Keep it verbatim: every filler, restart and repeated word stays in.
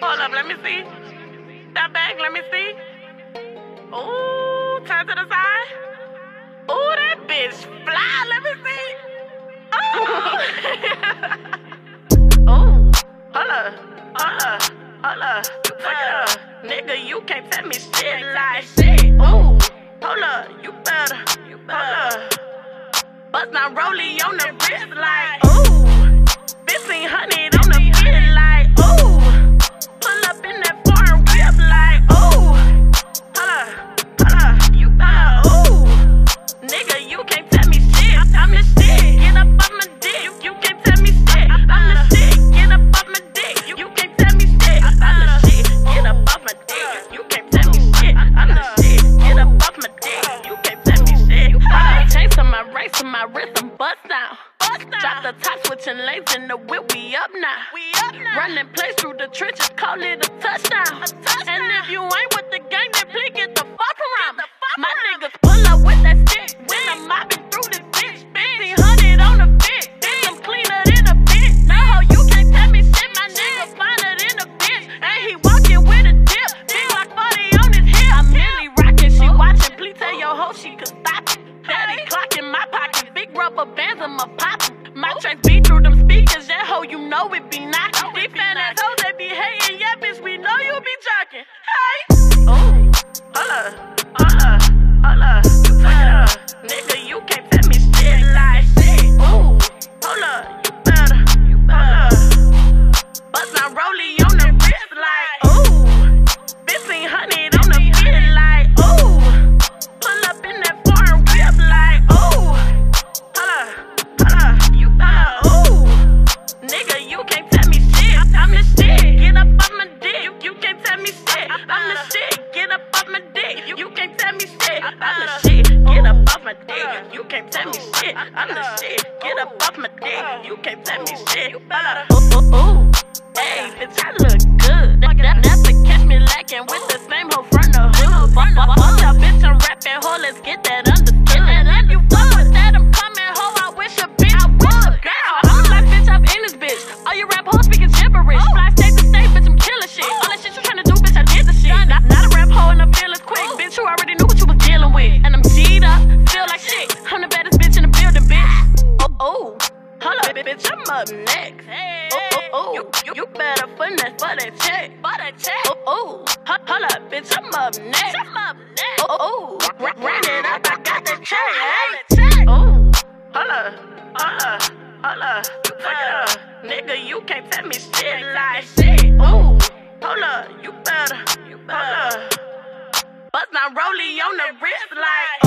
Hold up, let me see. That bag, let me see. Ooh, turn to the side. Ooh, that bitch fly, let me see. Ooh. Ooh, hold up, hold up, hold up. Fuck it up. Nigga, you can't tell me shit like shit. Ooh, hold up, you better, you better. Bust my rollie on the wrist like, ooh. fifteen hundred on the fit like, ooh. Pull up in that foreign whip like, ooh. Hold up, hold up, you better, ooh. Nigga, you can't tell me shit, I'm the shit. Get up off my dick, you, you can't tell me shit. I'm the shit, get up off my dick, you, you can't tell me shit. I'm the shit, get up off my dick, you can't tell me shit. I'm the shit, get up off my dick, you can't tell me shit. I chase on my race, on my wrist, I'm bust down. Drop the top, switching lanes in the whip, we up now. We up now. Running plays through the trenches, call it a touchdown. a touchdown. And if you ain't with the gang, then please get the fuck around. The fuck my around. Niggas pull up with that stick when I'm mobbing through this bitch. fifteen hundred on the fit, bitch, I'm cleaner than a bitch. No, you can't tell me shit, my nigga finer than a bitch. And he walking with a dip, big like forty on his hip. I'm really rocking, she watching, please tell your hoe she could stop it. Daddy clocking my pocket, big rubber bands in my pocket. My tracks beat through them speakers, that hoe you know it be knocking. These fan ass hoes they be hating, yeah bitch we know you be jocking. Hey, ooh, hold up, hold up, hold up, fuck it up, nigga you can't tell me shit like shit. Ooh, hold up, you better, you better. Bust my rollie on the wrist like, ooh, fifteen hundred on the fit like, ooh. Pull up in that foreign whip like, ooh, hold up. Nigga, you can't tell me shit. I'm the shit. Get up off my dick. You, you can't tell me shit. I'm the shit. Get up off my dick. You, you can't tell me shit. I'm the shit. Get up off my dick. You can't tell me shit. I'm the shit. Get up off my dick. You can't tell me shit. Ooh, ooh, ooh. Hey, bitch, I look good. That, that's to catch me lacking with the same hoe from the hood. Watch out, bitch, I'm rapping. Ho, let's get that understood. If you fuck with that, I'm coming. Ho, I wish a bitch would. Girl, I'm like, bitch, I'm in this bitch. All you rap hoes speaking gibberish. Oh. Fly state to state, bitch, I'm killing shit. Oh. All that shit you tryna do, bitch, I did the shit. Not, not a rap hoe and I'm feeling quick. Oh. Bitch, you already knew what you was dealing with. And I'm G'd up, feel like shit. I'm the baddest bitch in the building, bitch. Oh, oh, hold up, bitch, I'm up next. Hey. Oh, oh, oh, you, you, you better finesse for that check. For that check. Oh, oh, hold, hold up, bitch, I'm up next. I'm up next. Oh, oh, r- run it up, I got the check. Hey. Oh, hold up, hold up, hold up, fuck it up. Nigga, you can't tell me shit like shit. Ooh, hold up, you better, you better. Bust my rollie on the wrist like.